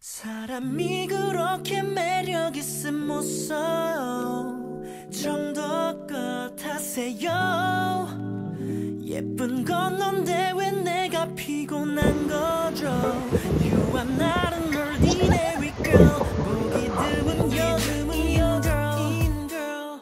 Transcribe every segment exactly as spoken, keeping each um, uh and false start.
사람이 그렇게 매력 있음 모습 정도 같아세요 예쁜 건 넌데 왜 내가 피곤한 거죠 You are not an ordinary girl 보기 드문 여드문 in girl in girl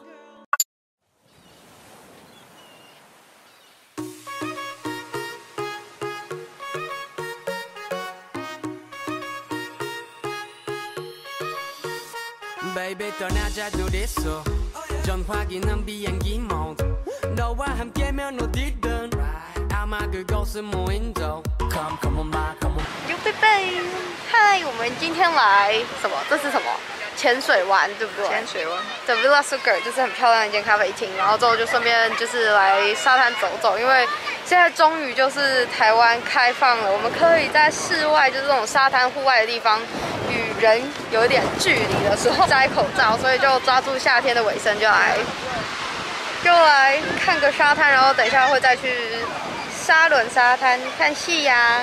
，baby 떠나자 둘이서 전화기는 비행기 모드 너와 함께면 어디든 아마 그곳은 무인도 Come come on my come on 哟贝贝，嗨，我们今天来什么？这是什么？浅水湾，对不对？ 浅水湾。 The Villa Sugar 就是很漂亮的一间咖啡厅，然后之后就顺便就是来沙滩走走，因为现在终于就是台湾开放了，我们可以在室外，就是这种沙滩户外的地方，与人有一点距离的时候摘口罩，所以就抓住夏天的尾声，就来就来看个沙滩，然后等一下会再去沙仑沙滩看夕阳。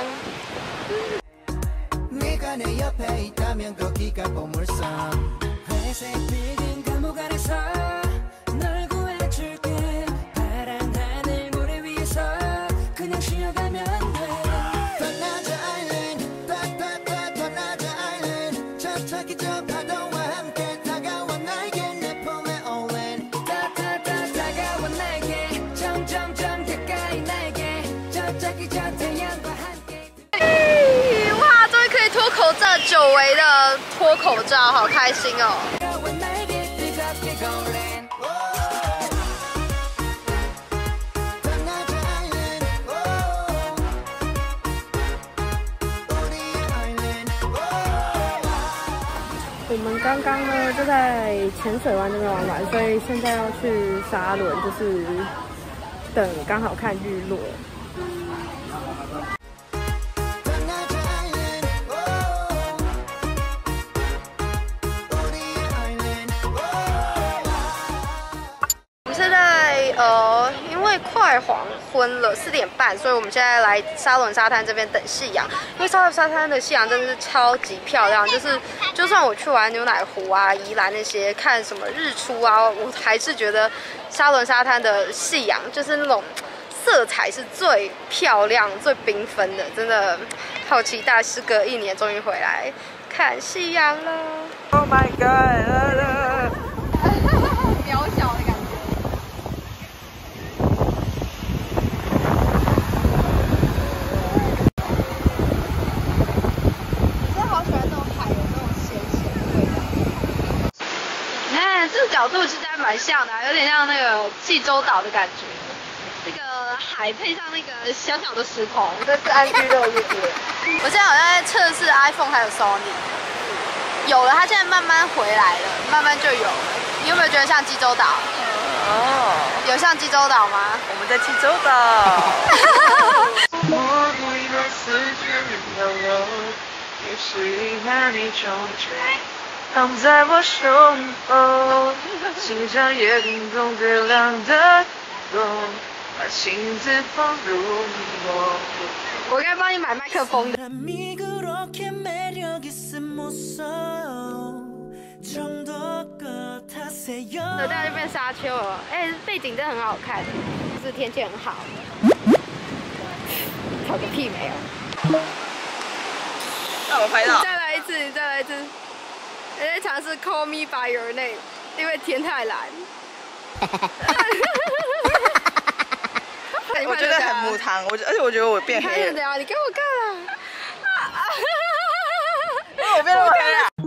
네가 내 옆에 있다면 거기가 보물섬 회색 빌딩 감옥 안에서 널 구해줄게 파란 하늘 모래 위에서 그냥 쉬어가면 돼 떠나자 아일랜드 따따따 떠나자 아일랜드 저쪽이 저 파도와 함께 다가와 나에게 내 품에 올랜 따따따 다가와 나에게 점점점 가까이 나에게 저쪽이 저 태양과 함께 可以脱口罩，久违的脱口罩，好开心哦！我们刚刚呢就在浅水湾那边玩完，所以现在要去沙仑，就是等刚好看日落。 现在呃，因为快黄昏了，四点半，所以我们现在来沙仑沙滩这边等夕阳。因为沙仑沙滩的夕阳真的是超级漂亮，就是就算我去玩牛奶湖啊、宜兰那些看什么日出啊，我还是觉得沙仑沙滩的夕阳就是那种色彩是最漂亮、最缤纷的，真的好期待，时隔一年终于回来看夕阳了。Oh my god！ 渺小的感觉。 这个角度其实还蛮像的、啊，有点像那个济州岛的感觉。这个海配上那个小小的石头，这是安居乐业。我现在好像在测试 iPhone 还有 Sony， 有了，它现在慢慢回来了，慢慢就有了。你有没有觉得像济州岛？哦，有像济州岛吗？我们在济州岛。躺在我胸口，心上夜空中最亮的光，把心字放入我。我该帮你买麦克风的。那大家就变沙丘了，哎、欸，背景真的很好看，就是天气很好。吵个屁没有。 让我拍到。 再来一次，你再来一次。 我在尝试 Call Me by Your Name， 因为天太蓝。 我觉得很母汤，我而且我觉得我变黑了。 你给我看啊！ 我变那么黑了。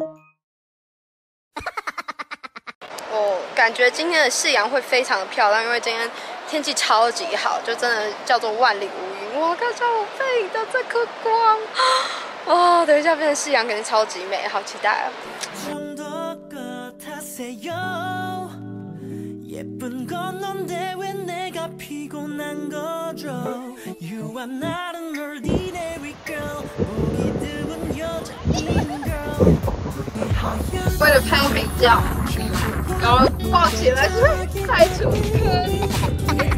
我感觉今天的夕阳会非常的漂亮，因为今天天气超级好，就真的叫做万里无云。哇，看到我背影的这颗光。 哦，等一下变成夕阳，肯定超级美，好期待啊！ 为了拍美照，然后抱起来太出坑。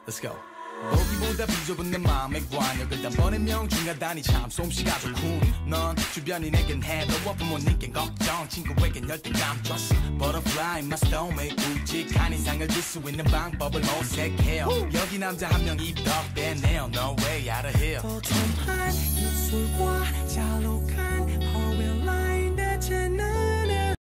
Let's go. 보기보다 비좁은 내 맘의 관역을 단번에 명중하다니 참 솜씨가 좋군. 넌 주변이 내겐 해로워 부모님께 걱정 친구에겐 열등감 줬어. Butterfly my stomach 굵직한 인상을 줄 수 있는 방법을 모색해요. 여기 남자 한 명 입덕되네요. No way out of here. 도톰한 입술과 잘록한